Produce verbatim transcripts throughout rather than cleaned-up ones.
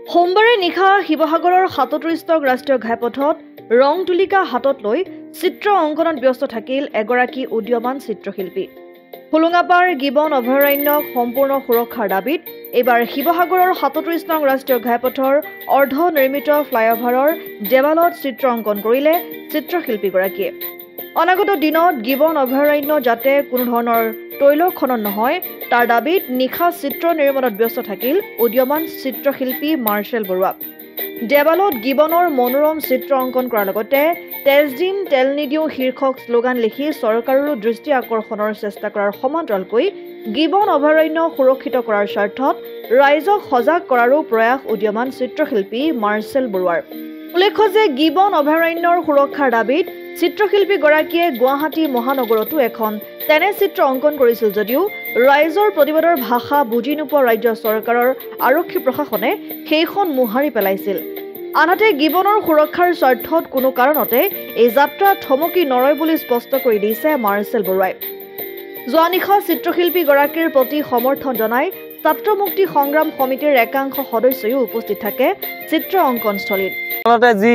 সোমবাৰে নিশা শিৱসাগৰৰ সাতত্ৰিশ নং ৰাষ্ট্ৰীয় ঘাইপথত ৰং তুলিকা হাতত লৈ চিত্ৰ অংকনত ব্যস্ত থাকিল এগৰাকী উদীয়মান চিত্ৰশিল্পী। হোলোঙাপাৰ গিবন অভয়াৰণ্যক সম্পূৰ্ণ সুৰক্ষাৰ দাবীত এইবাৰ শিৱসাগৰৰ সাতত্ৰিশ নং ৰাষ্ট্ৰীয় ঘাইপথৰ অৰ্ধ নিৰ্মিত ফ্লাইঅভাৰৰ দেৱালত চিত্ৰ অংকন কৰিলে চিত্ৰশিল্পীগৰাকীয়ে। অনাগত দিনত গিবন অভয়াৰণ্য যাতে কোনো ধৰণৰ তৈল খনন নহয় তাৰ দাবীত নিশা চিত্ৰ নিৰ্মাণত ব্যস্ত থাকিল উদীয়মান চিত্ৰশিল্পী মাৰ্চেল বৰুৱা। দেৱালত গিবনৰ মনোৰম চিত্ৰ অংকন কৰাৰ লগতে তেজ দিম তেল নিদিওঁ শীৰ্ষক শ্লোগান লিখি চৰকাৰৰো দৃষ্টি আকৰ্ষণৰ চেষ্টা কৰাৰ সমান্তৰালকৈ গিবন অভয়াৰণ্য সুৰক্ষিত কৰাৰ স্বাৰ্থত ৰাইজক সজাগ কৰাৰো প্ৰয়াস উদীয়মান চিত্ৰশিল্পী মাৰ্চেল বৰুৱাৰ। উল্লেখ্য যে গিবন অভয়াৰণ্যৰ সুৰক্ষাৰ দাবীত চিত্ৰশিল্পীগৰাকীয়ে গুৱাহাটী মহানগৰতো এখন তেনে চিত্ৰ অংকন কৰিছিল যদিও ৰাইজৰ প্ৰতিবাদৰ ভাষা বুজি নোপোৱা ৰাজ্য চৰকাৰৰ আৰক্ষী প্ৰশাসনে সেইখন মোহাৰি পেলাইছিল। আনহাতে গিবনৰ সুৰক্ষাৰ স্বাৰ্থত কোনো কাৰণতে এই যাত্ৰা থমকি নৰয় বুলি স্পষ্ট কৰি দিছে মাৰ্চেল বৰুৱাই। যোৱা নিশা চিত্ৰশিল্পীগৰাকীৰ প্ৰতি সমৰ্থন জনাই ছাত্ৰ মুক্তি সংগ্ৰাম সমিতিৰ একাংশ সদস্যও উপস্থিত থাকে চিত্ৰ অংকনস্থলীত। যি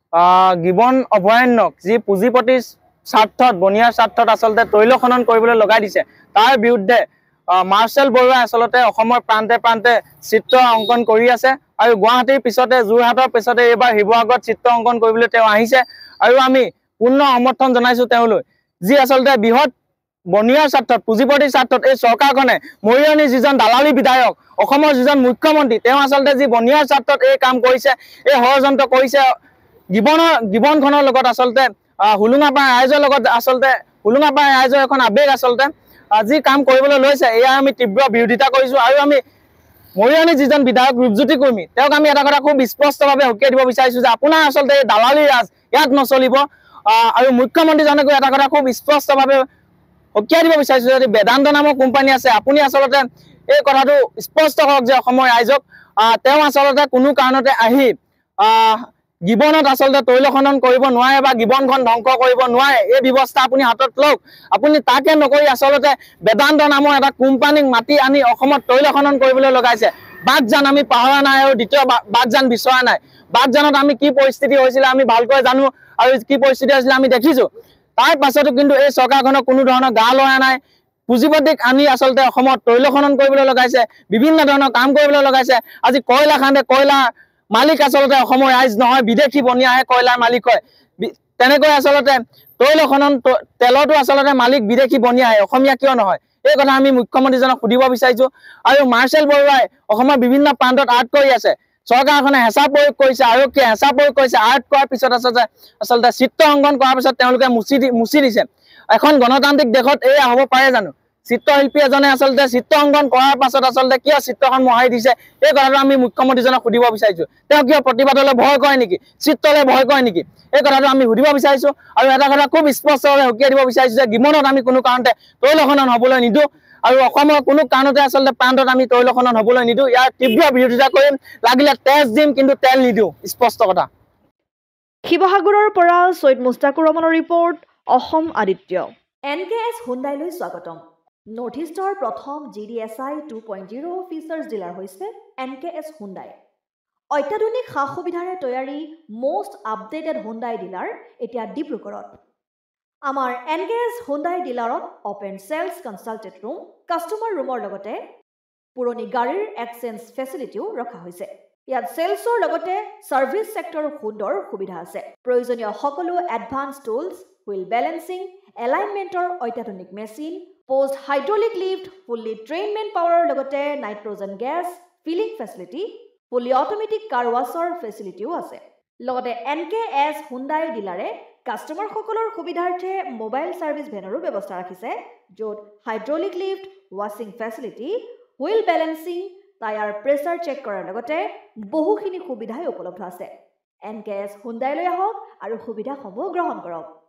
গিবন অভয়াৰণ্যক যি পুঁজিপতিৰ স্বাৰ্থত বনিয়াৰ স্বাৰ্থত আচলতে তৈল খনন কৰিবলৈ লগাই দিছে তাৰ বিৰুদ্ধে মাৰ্চেল বৰুৱাই আচলতে অসমৰ প্ৰান্তে প্ৰান্তে চিত্ৰ অংকন কৰি আছে আৰু গুৱাহাটীৰ পিছতে যোৰহাটৰ পিছতে এইবাৰ শিৱসাগৰত চিত্ৰ অংকন কৰিবলৈ তেওঁ আহিছে আৰু আমি পূৰ্ণ সমৰ্থন জনাইছো তেওঁলৈ। যি আচলতে বৃহৎ বনিয়াৰ স্বাৰ্থত পুঁজিপতিৰ স্বাৰ্থত এই চৰকাৰখনে মৰিয়নিৰ যিজন দালালী বিধায়ক অসমৰ যিজন মুখ্যমন্ত্ৰী তেওঁ আচলতে যি বনিয়াৰ স্বাৰ্থত এই কাম কৰিছে এই ষড়যন্ত্ৰ কৰিছে গিবনৰ গিবনখনৰ লগত আচলতে হোলোঙাপাৰ ৰাইজৰ লগত আচলতে হোলোঙাপাৰ ৰাইজৰ এখন আবেগ আচলতে যি কাম কৰিবলৈ লৈছে এয়া আমি তীব্ৰ বিৰোধিতা কৰিছো আৰু আমি মৰিয়নিৰ যিজন বিধায়ক ৰূপজ্যোতি কৰ্মী তেওঁক আমি এটা কথা খুব স্পষ্টভাৱে সকীয়াই দিব বিচাৰিছো যে আপোনাৰ আচলতে এই দালালী ৰাজ ইয়াত নচলিব আৰু মুখ্যমন্ত্ৰীজনকো এটা কথা খুব স্পষ্টভাৱে সকীয়াই দিব বিচাৰিছো যে বেদান্ত নামৰ কোম্পানী আছে আপুনি আচলতে এই কথাটো স্পষ্ট কৰক যে অসমৰ ৰাইজক তেওঁ আচলতে কোনো কাৰণতে আহি গিবনত আচলতে তৈল খনন কৰিব নোৱাৰে বা গিবনখন ধ্বংস কৰিব নোৱাৰে এই ব্যৱস্থা আপুনি হাতত লওক। আপুনি তাকে নকৰি আচলতে বেদান্ত নামৰ এটা কোম্পানীক মাতি আনি অসমত তৈল খনন কৰিবলৈ লগাইছে। বাগজান আমি পাহৰা নাই আৰু দ্বিতীয় বাগজান বিচৰা নাই। বাগজানত আমি কি পৰিস্থিতি হৈছিলে আমি ভালকৈ জানো আৰু কি পৰিস্থিতি হৈছিলে আমি দেখিছো। তাৰ পাছতো কিন্তু এই চৰকাৰখনক কোনো ধৰণৰ গা লৰা নাই। পুঁজিপতিক আনি আচলতে অসমত তৈল খনন কৰিবলৈ লগাইছে বিভিন্ন ধৰণৰ কাম কৰিবলৈ লগাইছে। আজি কয়লা খান্দে কয়লা মালিক আচলতে অসমৰ ৰাইজ নহয় বিদেশী বনিয়াহে কয়লাৰ মালিক হয়। তেনেকৈ আচলতে তৈল খনন তেলতো আচলতে মালিক বিদেশী বনিয়াহে অসমীয়া কিয় নহয় এই কথা আমি মুখ্যমন্ত্ৰীজনক সুধিব বিচাৰিছো। আৰু মাৰ্চেল বৰুৱাই অসমৰ বিভিন্ন প্ৰান্তত আৰ্ট কৰি আছে। চৰকাৰখনে হেঁচা প্ৰয়োগ কৰিছে আৰক্ষীয়ে হেঁচা প্ৰয়োগ কৰিছে আৰ্ট কৰাৰ পিছত আচলতে আচলতে চিত্ৰ অংকন কৰাৰ পিছত তেওঁলোকে মুচি দি মুচি দিছে। এখন গণতান্ত্ৰিক দেশত এয়া হ'ব পাৰে জানো? চিত্ৰশিল্পী এজনে আচলতে চিত্ৰ অংকন কৰাৰ পাছত আচলতে কিয় চিত্ৰখন মোহাৰি দিছে এই কথাটো আমি মুখ্যমন্ত্ৰীজনক সুধিব বিচাৰিছো। তেওঁ কিয় প্ৰতিবাদলৈ ভয় কৰে নেকি চিত্ৰলৈ ভয় কৰে নেকি এই কথাটো আমি সুধিব বিচাৰিছো। আৰু এটা কথা খুব স্পষ্টভাৱে সকীয়াই দিব বিচাৰিছো যে গিবনত আমি কোনো কাৰণতে তৈল খনন হ'বলৈ নিদিওঁ আৰু অসমৰ কোনো কাৰণতে আচলতে প্ৰান্তত আমি তৈল খনন হ'বলৈ নিদিওঁ। ইয়াৰ তীব্ৰ বিৰোধিতা কৰিম লাগিলে তেজ দিম কিন্তু তেল নিদিওঁ স্পষ্ট কথা। শিৱসাগৰৰ পৰা চৈয়দ মুস্তাকুৰ ৰহমানৰ report Asom Aditya. N K S হুণ্ডাইলৈ স্বাগতম। নৰ্থ ইষ্টৰ প্ৰথম G D S I two point zero' features dealer হৈছে এন কে এছ হুণ্ডাই। অত্যাধুনিক সা সুবিধাৰে তৈয়াৰী মষ্ট আপডেটেড হুণ্ডাই ডিলাৰ এতিয়া ডিব্ৰুগড়ত। আমাৰ এন কে এছ হুণ্ডাই ডিলাৰত open sales consulted room customer ৰুমৰ লগতে পুৰণি গাড়ীৰ এক্সচেঞ্জ ফেচিলিটিও ৰখা হৈছে। ইয়াত চেলছৰ লগতে ছাৰ্ভিচ ছেক্টৰৰ সুন্দৰ সুবিধা আছে। প্ৰয়োজনীয় সকলো এডভান্স টুলছ হুইল বেলেন্সিং এলাইনমেণ্টৰ অত্যাধুনিক machine post hydraulic lift fully train men পাৱাৰৰ লগতে nitrogen gas filling facility fully automatic car ৱাছৰ ফেচিলিটিও আছে। লগতে এন কে এছ হুণ্ডাই ডিলাৰে কাষ্টমাৰসকলৰ সুবিধাৰ্থে মোবাইল ছাৰ্ভিচ ভেনৰো ব্যৱস্থা ৰাখিছে য'ত হাইড্ৰলিক লিফ্ট ৱাছিং facility wheel balancing tyre pressure check কৰাৰ লগতে বহুখিনি সুবিধাই উপলব্ধ আছে। এন কে এছ হুণ্ডাইলৈ আহক আৰু সুবিধাসমূহ গ্ৰহণ কৰক।